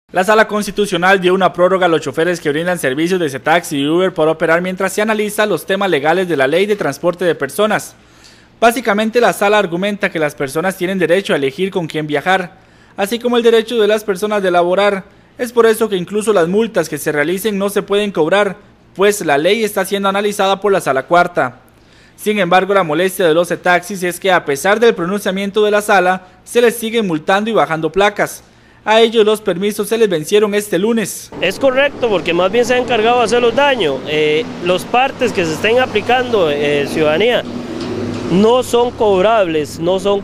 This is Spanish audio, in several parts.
La Sala Constitucional dio una prórroga a los choferes que brindan servicios de Cetaxi y Uber por operar mientras se analiza los temas legales de la Ley de Transporte de Personas. Básicamente, la Sala argumenta que las personas tienen derecho a elegir con quién viajar, así como el derecho de las personas de laborar. Es por eso que incluso las multas que se realicen no se pueden cobrar, pues la ley está siendo analizada por la Sala Cuarta. Sin embargo, la molestia de los Cetaxis es que a pesar del pronunciamiento de la Sala, se les siguen multando y bajando placas. A ellos los permisos se les vencieron este lunes. Es correcto, porque más bien se ha encargado de hacer los daños. Los partes que se estén aplicando, ciudadanía, no son cobrables.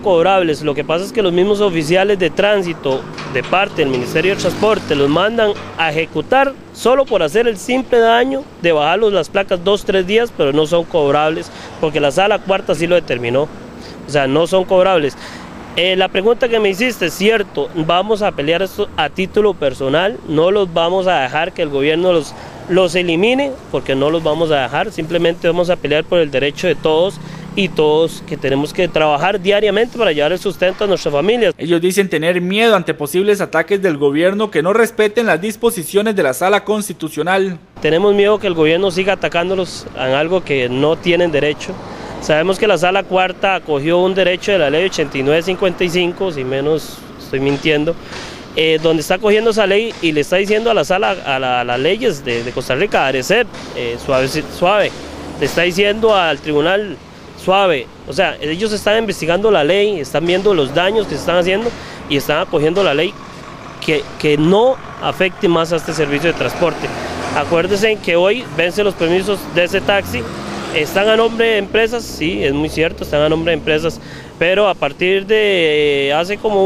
Lo que pasa es que los mismos oficiales de tránsito de parte del Ministerio de Transporte los mandan a ejecutar solo por hacer el simple daño de bajarlos las placas 2-3 días, pero no son cobrables, porque la Sala Cuarta sí lo determinó. O sea, no son cobrables. La pregunta que me hiciste es cierto, vamos a pelear esto a título personal, no los vamos a dejar que el gobierno los elimine, porque no los vamos a dejar, simplemente vamos a pelear por el derecho de todos y todos que tenemos que trabajar diariamente para llevar el sustento a nuestras familias. Ellos dicen tener miedo ante posibles ataques del gobierno que no respeten las disposiciones de la Sala Constitucional. Tenemos miedo que el gobierno siga atacándolos en algo que no tienen derecho. Sabemos que la Sala Cuarta acogió un derecho de la ley 8955, si menos estoy mintiendo, donde está acogiendo esa ley y le está diciendo a la Sala, a las leyes de Costa Rica, ARECEP, suave, le está diciendo al tribunal suave. O sea, ellos están investigando la ley, están viendo los daños que se están haciendo y están acogiendo la ley que no afecte más a este servicio de transporte. Acuérdense que hoy vence los permisos de ese taxi. Están a nombre de empresas, sí, es muy cierto, están a nombre de empresas, pero a partir de hace como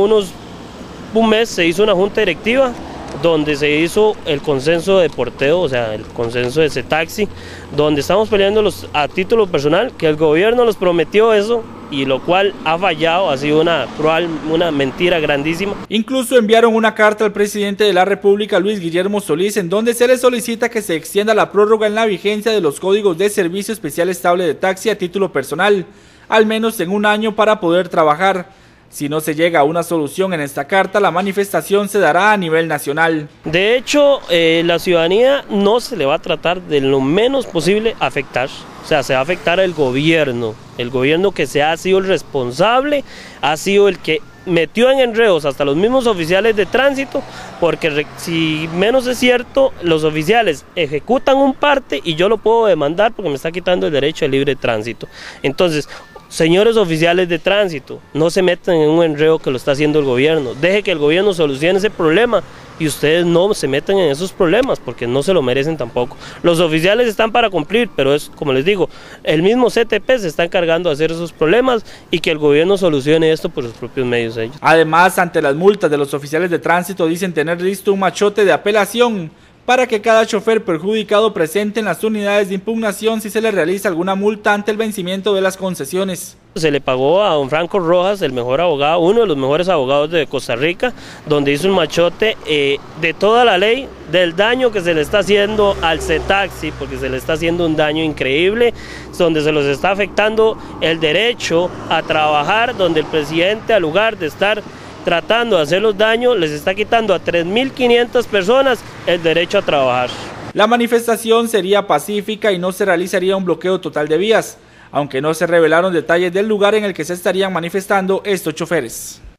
un mes se hizo una junta directiva donde se hizo el consenso de porteo, o sea, el consenso de Cetaxi, donde estamos peleándolos a título personal, que el gobierno nos prometió eso, y lo cual ha fallado, ha sido una mentira grandísima. Incluso enviaron una carta al presidente de la República, Luis Guillermo Solís, en donde se le solicita que se extienda la prórroga en la vigencia de los códigos de servicio especial estable de taxi a título personal, al menos en un año para poder trabajar. Si no se llega a una solución en esta carta, la manifestación se dará a nivel nacional. De hecho, la ciudadanía no se le va a tratar de lo menos posible afectar. O sea, se va a afectar el gobierno que se ha sido el responsable, ha sido el que metió en enredos hasta los mismos oficiales de tránsito, porque si menos es cierto, los oficiales ejecutan un parte y yo lo puedo demandar porque me está quitando el derecho al libre tránsito. Entonces, señores oficiales de tránsito, no se metan en un enredo que lo está haciendo el gobierno, deje que el gobierno solucione ese problema y ustedes no se metan en esos problemas porque no se lo merecen tampoco. Los oficiales están para cumplir, pero es como les digo, el mismo CTP se está encargando de hacer esos problemas y que el gobierno solucione esto por sus propios medios ellos. Además, ante las multas de los oficiales de tránsito, dicen tener listo un machote de apelación para que cada chofer perjudicado presente en las unidades de impugnación si se le realiza alguna multa ante el vencimiento de las concesiones. Se le pagó a don Franco Rojas, el mejor abogado, uno de los mejores abogados de Costa Rica, donde hizo un machote de toda la ley, del daño que se le está haciendo al Cetaxi, porque se le está haciendo un daño increíble, donde se los está afectando el derecho a trabajar, donde el presidente, al lugar de estar tratando de hacer los daños, les está quitando a 3.500 personas el derecho a trabajar. La manifestación sería pacífica y no se realizaría un bloqueo total de vías, aunque no se revelaron detalles del lugar en el que se estarían manifestando estos choferes.